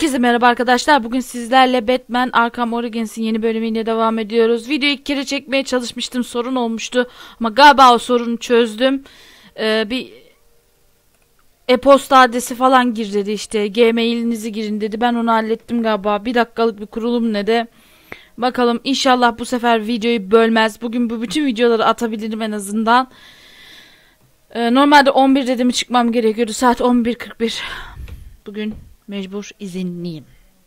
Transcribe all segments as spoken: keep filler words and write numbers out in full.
Herkese merhaba arkadaşlar. Bugün sizlerle Batman Arkham Origins'in yeni bölümüyle devam ediyoruz. Videoyu ilk kere çekmeye çalışmıştım. Sorun olmuştu. Ama galiba o sorunu çözdüm. Ee, bir e-posta adresi falan gir dedi işte. Gmail'inizi girin dedi. Ben onu hallettim galiba. Bir dakikalık bir kurulum ne de. Bakalım inşallah bu sefer videoyu bölmez. Bugün bu bütün videoları atabilirim en azından. Ee, normalde on bir dedi mi çıkmam gerekiyordu. Saat on bir kırk bir. Bugün mecbur izinliyim.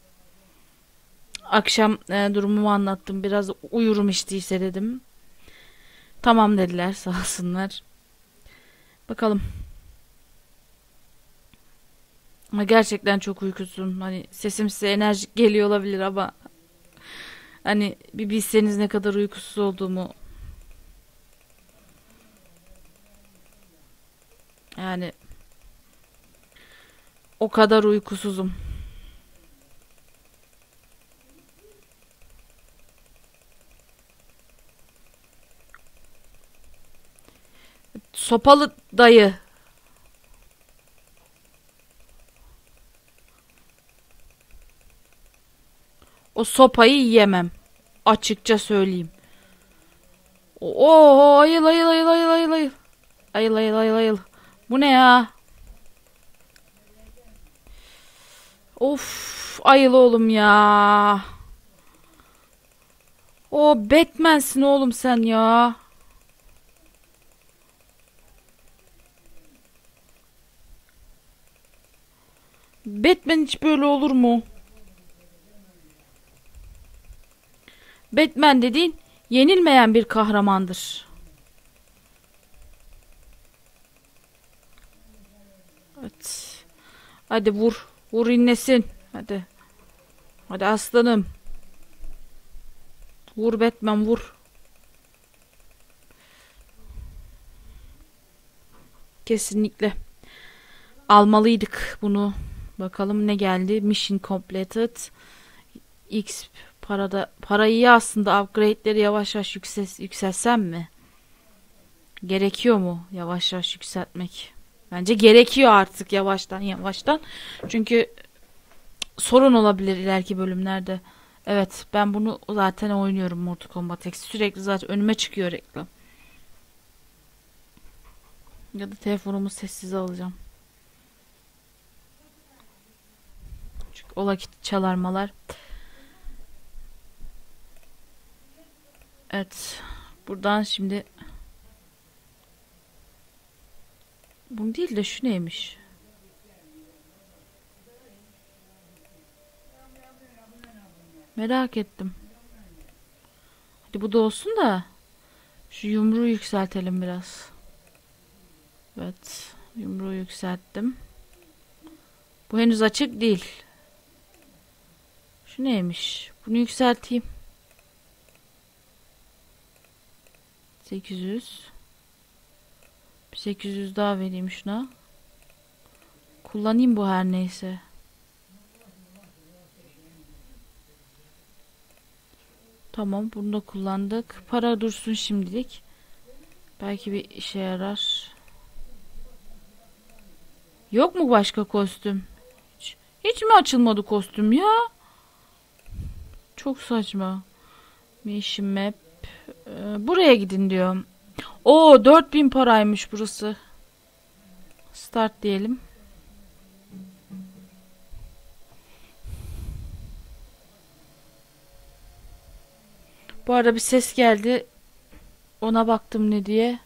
Akşam e, durumumu anlattım. Biraz uyurum işteyse dedim. Tamam dediler sağ olsunlar. Bakalım. Ama gerçekten çok uykusuzum. Hani sesim size enerjik geliyor olabilir ama hani bir bilseniz ne kadar uykusuz olduğumu. Yani o kadar uykusuzum. Sopalı dayı. O sopayı yiyemem. Açıkça söyleyeyim. Oo, ayıl ayıl ayıl ayıl ayıl ayıl. Ayıl ayıl ayıl ayıl. Bu ne ya? Of, ayıl oğlum ya. O Batman'sin oğlum sen ya. Batman hiç böyle olur mu? Batman dediğin yenilmeyen bir kahramandır. Evet. Hadi vur. Vur inlesin. Hadi. Hadi aslanım. Vur Batman vur. Kesinlikle. Almalıydık bunu. Bakalım ne geldi. Mission completed. X parada para iyi aslında, upgrade'leri yavaş yavaş yüksel, yükselsem mi? Gerekiyor mu yavaş yavaş yükseltmek? Bence gerekiyor artık yavaştan yavaştan. Çünkü sorun olabilir ileriki bölümlerde. Evet, ben bunu zaten oynuyorum Mortal Kombat X. Sürekli zaten önüme çıkıyor reklam. Ya da telefonumu sessize alacağım. Çünkü ola ki çalarmalar. Evet. Buradan şimdi bu değil de şu neymiş? Merak ettim. Hadi bu da olsun da şu yumruğu yükseltelim biraz. Evet. Yumruğu yükselttim. Bu henüz açık değil. Şu neymiş? Bunu yükselteyim. sekiz yüz. Bir sekiz yüz daha vereyim şuna. Kullanayım bu her neyse. Tamam, bunu da kullandık. Para dursun şimdilik. Belki bir işe yarar. Yok mu başka kostüm? Hiç, hiç mi açılmadı kostüm ya? Çok saçma. Mission map. Ee, buraya gidin diyorum. Oo, dört bin paraymış burası. Start diyelim. Bu arada bir ses geldi. Ona baktım ne diye.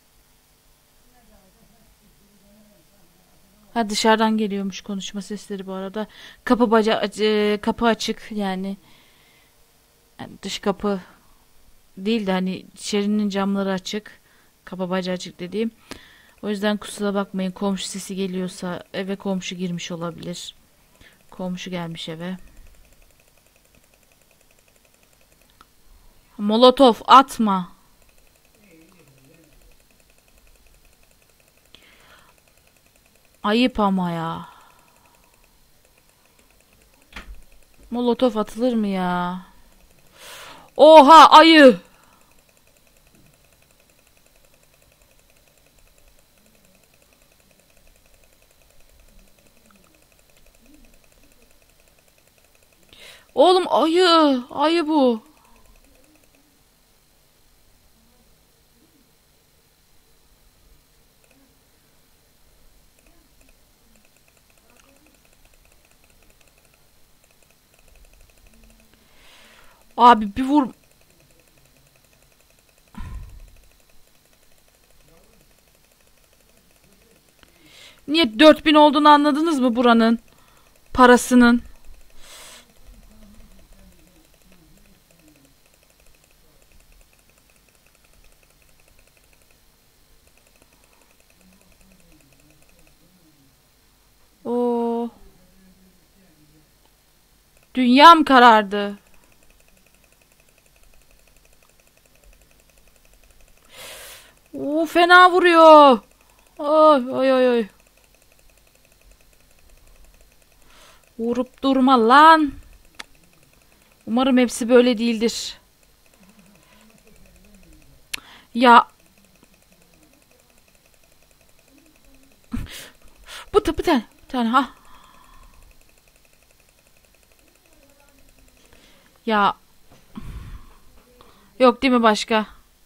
Ha, dışarıdan geliyormuş konuşma sesleri bu arada. Kapı baca e, kapı açık yani. Yani dış kapı değil de hani içerinin camları açık. Kapı baca açık dediğim. O yüzden kusura bakmayın, komşu sesi geliyorsa eve komşu girmiş olabilir. Komşu gelmiş eve. Molotof atma. Ayıp ama ya. Molotof atılır mı ya? Oha, ayı. ayı. Ayı bu. Abi bir vur. Niye dört bin olduğunu anladınız mı buranın? Parasının. Oo. Dünyam karardı. Oo, fena vuruyor. Oy oy oy oy. Vurup durma lan. Umarım hepsi böyle değildir. Ya. Bu da bir tane. Bir tane ha. Ya. Yok değil mi başka?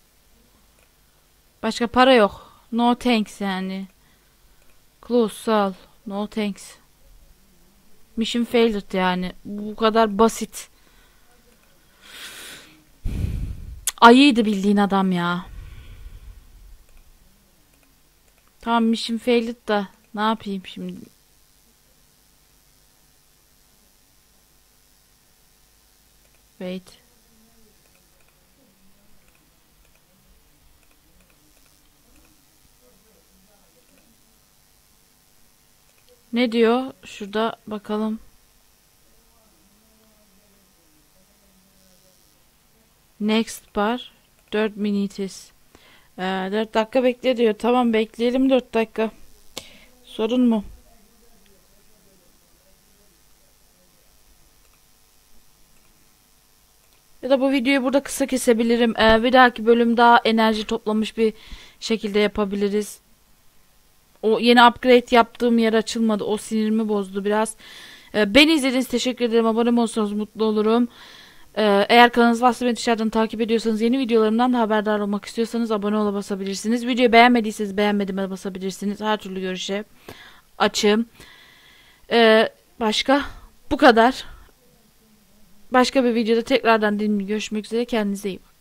Başka para yok. No thanks yani. Close sal. No thanks. Mission failed yani. Bu kadar basit. Ayıydı bildiğin adam ya. Tamam mission failed da ne yapayım şimdi? Wait. Ne diyor? Şurada bakalım. Next bar. dört minutes. Ee, dört dakika bekle diyor. Tamam bekleyelim dört dakika. Sorun mu? Ya da bu videoyu burada kısa kesebilirim. Ee, bir dahaki bölüm daha enerji toplamış bir şekilde yapabiliriz. O yeni upgrade yaptığım yer açılmadı. O sinirimi bozdu biraz. Ee, beni izlediğiniz teşekkür ederim. Abone olursanız mutlu olurum. Ee, eğer kanalınız varsa beni dışarıdan takip ediyorsanız, yeni videolarımdan da haberdar olmak istiyorsanız abone ola basabilirsiniz. Videoyu beğenmediyseniz beğenmediğime basabilirsiniz. Her türlü görüşe açığım. Ee, başka? Bu kadar. Başka bir videoda tekrardan dinleyin. Görüşmek üzere. Kendinize iyi bakın.